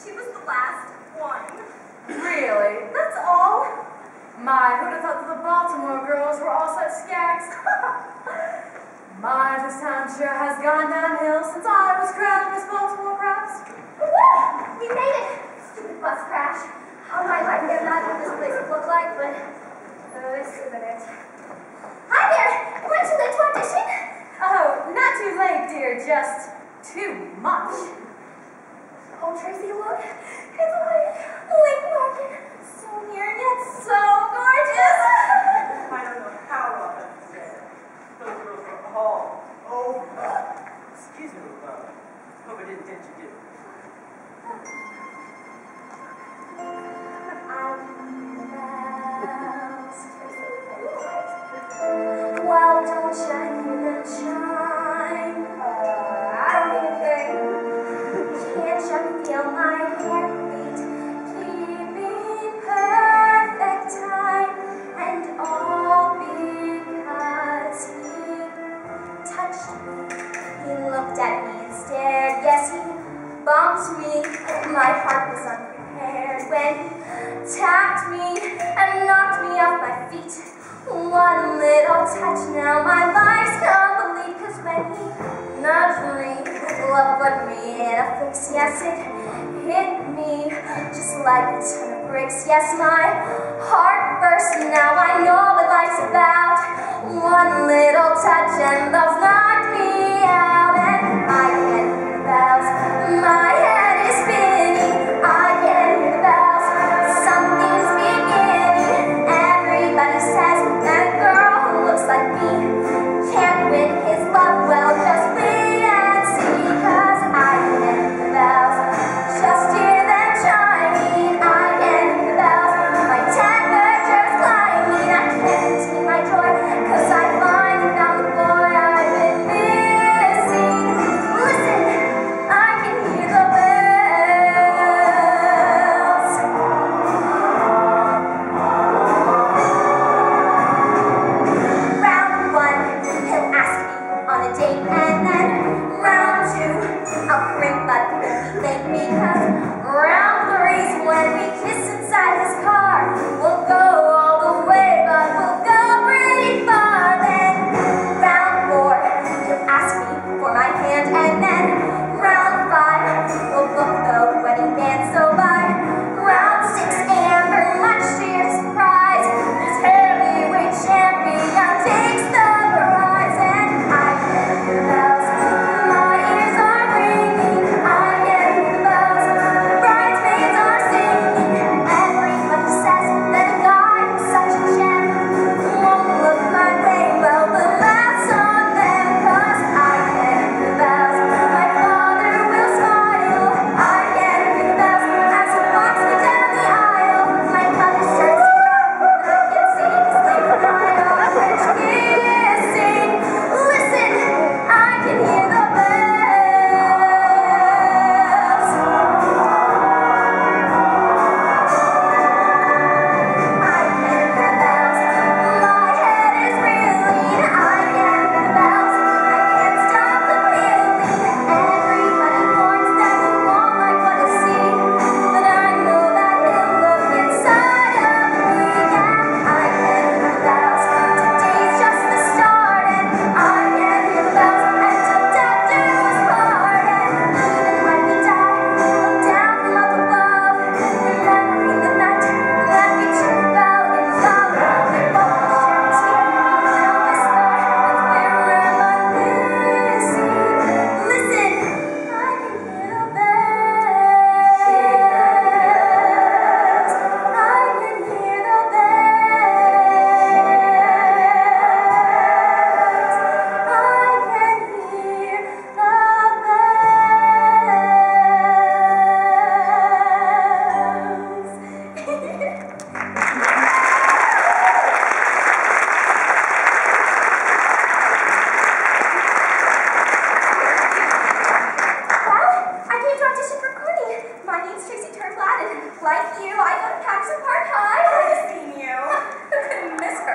She was the last one. Really? That's all? My, who'd have thought that the Baltimore girls were all such skags? My, this town sure has gone downhill since I was crowned Miss Baltimore Crafts. Woo! We made it! Stupid bus crash. All my life they're not what this place would look like, but this isn't it. Hi there! Am I too late to audition? Oh, not too late, dear, just too much. Oh, Tracy, look. It's Lake Larkin. So near and yet so gorgeous. I don't know how well that's said. Those girls were all over. Excuse me, hope I didn't dent you. Well, don't shine and shine. I don't need anything. Can't you feel my heartbeat keeping perfect time? And all because he touched me. He looked at me and stared. Yes, he bumped me. My heart was unprepared when he tapped me and knocked me off my feet. One little touch, now my life's complete. 'Cause when he nudged me, love put me in a fix. Yes, it hit me just like a ton of bricks. Yes, my heart burst. Now I know what life's about. One little touch and love's knocked me out. And I can hear the bells. My head is spinning. I can hear the bells. Something's beginning. Everybody says that a girl who looks like me can't win his love. Well, just wait and see. 'Cause I can hear the bells. Just hear them chiming. I can hear the bells. My temperature's climbing. I can't contain my joy. 'Cause I finally found the boy I've been missing. Listen, I can hear the bells. Round one, he'll ask me on a date, and then round two, I'll crimp but he thank me. 'Cause round three's when we kiss inside his car.